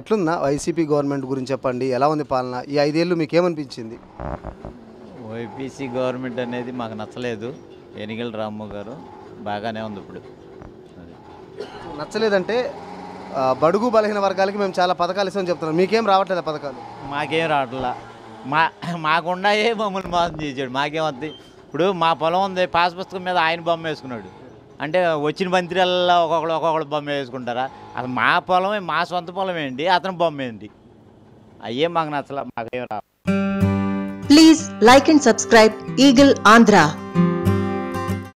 ఎట్లుందా YCP government గురించి చెప్పండి, ఎలా ఉంది పాలన? ఈ 5 ఏళ్ళు మీకు ఏమనిపించింది? వైపీసీ గవర్నమెంట్ అనేది మాకు నచ్చలేదు. ఎనిగల రాము గారు బాగానే ఉంది ఇప్పుడు. అది నచ్చలేదంటే బడుగు బలహీన వర్గాలకి మేము చాలా పథకాలు ఇస్తామని చెప్తున్నాం. మీకేం రావట్లేదా పథకాలు? మాకేం రావట్లా. మాకున్నాయే మమ్మల్ని మోసం చేసాడు. మాకేమవుతుంది? ఇప్పుడు మా పొలం ఉంది, పాస్ పుస్తకం మీద ఆయన బొమ్మ వేసుకున్నాడు. అంటే వచ్చిన మంత్రులలో ఒక్కొక్కడు బొమ్మ వేసుకుంటారా? అసలు మా పొలమే, మా సొంత పొలం ఏంటి, అతని బొమ్మ ఏంటి? అయ్యే మాకు నచ్చలా. మాకేం రావు. Please like and subscribe Eagle Andhra.